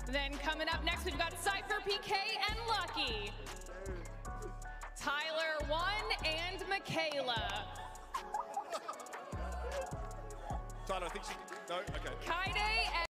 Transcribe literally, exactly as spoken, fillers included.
Then coming up next, we've got Cypher, P K, and Lucky. Tyler one and Michaela. Tyler, I think she... No? Okay. Kaide and